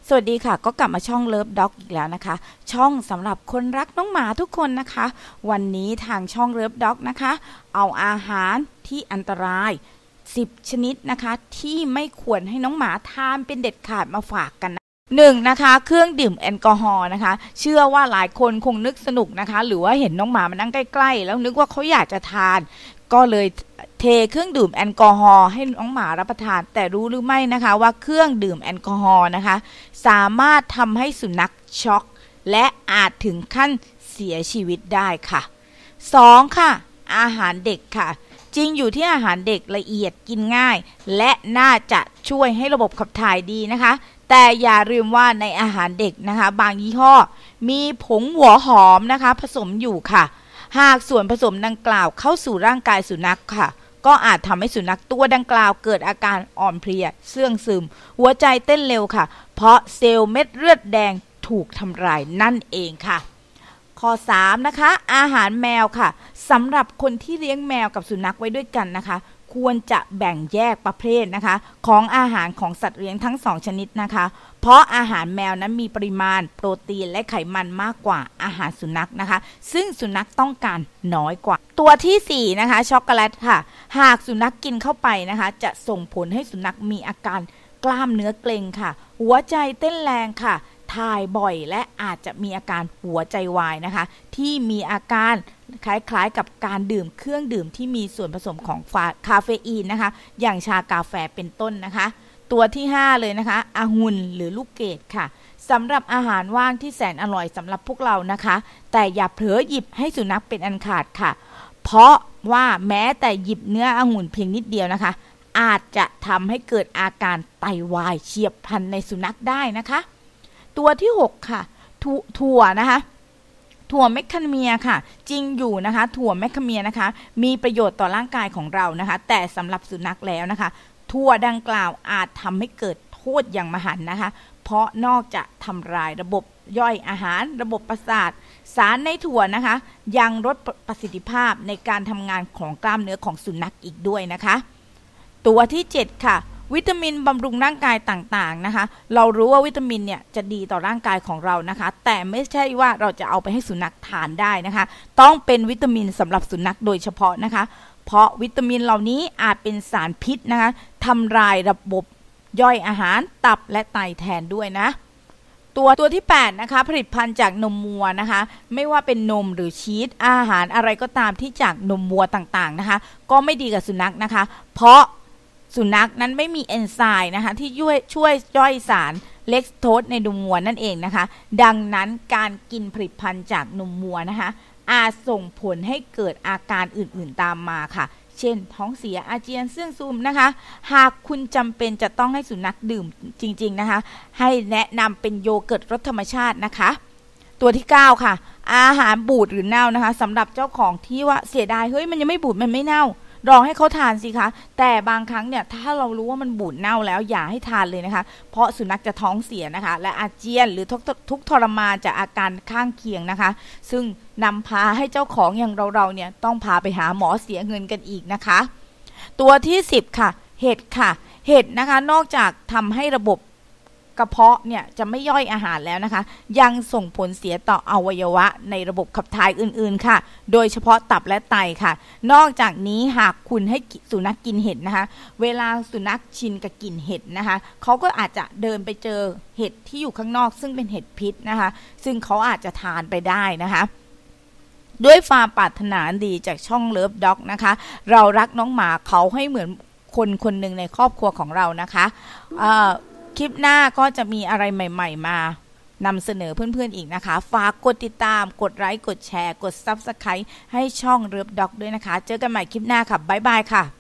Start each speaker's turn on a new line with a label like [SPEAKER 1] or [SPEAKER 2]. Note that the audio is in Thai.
[SPEAKER 1] สวัสดีค่ะก็กลับมาช่องเลิฟด็อกอีกแล้วนะคะช่องสำหรับคนรักน้องหมาทุกคนนะคะวันนี้ทางช่องเลิฟด็อกนะคะเอาอาหารที่อันตราย10ชนิดนะคะที่ไม่ควรให้น้องหมาทานเป็นเด็ดขาดมาฝากกัน1นะคะเครื่องดื่มแอลกอฮอล์นะคะเชื่อว่าหลายคนคงนึกสนุกนะคะหรือว่าเห็นน้องหมามานั่งใกล้ๆแล้วนึกว่าเขาอยากจะทานก็เลยเทเครื่องดื่มแอลกอฮอล์ให้น้องหมารับประทานแต่รู้หรือไม่นะคะว่าเครื่องดื่มแอลกอฮอล์นะคะสามารถทำให้สุนัขช็อกและอาจถึงขั้นเสียชีวิตได้ค่ะ2ค่ะอาหารเด็กค่ะจริงอยู่ที่อาหารเด็กละเอียดกินง่ายและน่าจะช่วยให้ระบบขับถ่ายดีนะคะแต่อย่าลืมว่าในอาหารเด็กนะคะบางยี่ห้อมีผงหัวหอมนะคะผสมอยู่ค่ะหากส่วนผสมดังกล่าวเข้าสู่ร่างกายสุนัขค่ะก็อาจทำให้สุนัขตัวดังกล่าวเกิดอาการอ่อนเพลียเสื่องซึมหัวใจเต้นเร็วค่ะเพราะเซลล์เม็ดเลือดแดงถูกทำลายนั่นเองค่ะข้อ3นะคะอาหารแมวค่ะสำหรับคนที่เลี้ยงแมวกับสุนัขไว้ด้วยกันนะคะควรจะแบ่งแยกประเภทนะคะของอาหารของสัตว์เลี้ยงทั้ง2ชนิดนะคะเพราะอาหารแมวนั้นมีปริมาณโปรตีนและไขมันมากกว่าอาหารสุนัขนะคะซึ่งสุนัขต้องการน้อยกว่าตัวที่4นะคะช็อกโกแลตค่ะหากสุนัขกินเข้าไปนะคะจะส่งผลให้สุนัขมีอาการกล้ามเนื้อเกร็งค่ะหัวใจเต้นแรงค่ะถ่ายบ่อยและอาจจะมีอาการหัวใจวายนะคะที่มีอาการคล้ายๆกับการดื่มเครื่องดื่มที่มีส่วนผสมของคาเฟอีนนะคะอย่างชากาแฟเป็นต้นนะคะตัวที่5เลยนะคะองุ่นหรือลูกเกดค่ะสำหรับอาหารว่างที่แสนอร่อยสำหรับพวกเรานะคะแต่อย่าเผลอหยิบให้สุนัขเป็นอันขาดค่ะเพราะว่าแม้แต่หยิบเนื้อองุ่นเพียงนิดเดียวนะคะอาจจะทำให้เกิดอาการไตวายเฉียบพลันในสุนัขได้นะคะตัวที่6ค่ะถั่วนะคะถั่วแมคคาเมียค่ะจริงอยู่นะคะถั่วแมคคาเมียนะคะมีประโยชน์ต่อร่างกายของเรานะคะแต่สำหรับสุนัขแล้วนะคะถั่วดังกล่าวอาจทำให้เกิดโทษอย่างมหันต์นะคะเพราะนอกจากทำลายระบบย่อยอาหารระบบประสาทสารในถั่วนะคะยังลดประสิทธิภาพในการทำงานของกล้ามเนื้อของสุนัขอีกด้วยนะคะตัวที่7ค่ะวิตามินบำรุงร่างกายต่างๆนะคะเรารู้ว่าวิตามินเนี่ยจะดีต่อร่างกายของเรานะคะแต่ไม่ใช่ว่าเราจะเอาไปให้สุนัขทานได้นะคะต้องเป็นวิตามินสำหรับสุนัขโดยเฉพาะนะคะเพราะวิตามินเหล่านี้อาจเป็นสารพิษนะคะทำลายระบบย่อยอาหารตับและไตแทนด้วยนะตัวที่8นะคะผลิตภัณฑ์จากนมวัวนะคะไม่ว่าเป็นนมหรือชีสอาหารอะไรก็ตามที่จากนมวัวต่างๆนะคะก็ไม่ดีกับสุนัขนะคะเพราะสุนัขนั้นไม่มีเอนไซม์นะคะที่ช่วยย่อยสารเลคโตสในนมวัวนั่นเองนะคะดังนั้นการกินผลิตภัณฑ์จากนมวัวนะคะอาจส่งผลให้เกิดอาการอื่นๆตามมาค่ะเช่นท้องเสียอาเจียนเสื่องซึมนะคะหากคุณจำเป็นจะต้องให้สุนัขดื่มจริงๆนะคะให้แนะนำเป็นโยเกิร์ตรสธรรมชาตินะคะตัวที่9ค่ะอาหารบูดหรือเน่านะคะสำหรับเจ้าของที่ว่าเสียดายเฮ้ยมันยังไม่บูดมันไม่เน่ารอให้เขาทานสิคะแต่บางครั้งเนี่ยถ้าเรารู้ว่ามันบูดเน่าแล้วอย่าให้ทานเลยนะคะเพราะสุนัขจะท้องเสียนะคะและอาเจียนหรือทุกทรมานจากอาการข้างเคียงนะคะซึ่งนำพาให้เจ้าของอย่างเราเนี่ยต้องพาไปหาหมอเสียเงินกันอีกนะคะตัวที่10ค่ะเห็ดค่ะเห็ดนะคะนอกจากทำให้ระบบกระเพาะเนี่ยจะไม่ย่อยอาหารแล้วนะคะยังส่งผลเสียต่ออวัยวะในระบบขับถ่ายอื่นๆค่ะโดยเฉพาะตับและไตค่ะนอกจากนี้หากคุณให้สุนัขกินเห็ดนะคะเวลาสุนัขชินกับกลิ่นเห็ดนะคะเขาก็อาจจะเดินไปเจอเห็ดที่อยู่ข้างนอกซึ่งเป็นเห็ดพิษนะคะซึ่งเขาอาจจะทานไปได้นะคะด้วยความปรารถนาดีจากช่องเลิฟด็อกนะคะเรารักน้องหมาเขาให้เหมือนคนหนึ่งในครอบครัวของเรานะคะคลิปหน้าก็จะมีอะไรใหม่ๆมานำเสนอเพื่อนๆอีกนะคะฝากกดติดตามกดไลค์กดแชร์กด Subscribe ให้ช่องเลิฟด็อกด้วยนะคะเจอกันใหม่คลิปหน้าค่ะบ๊ายบายค่ะ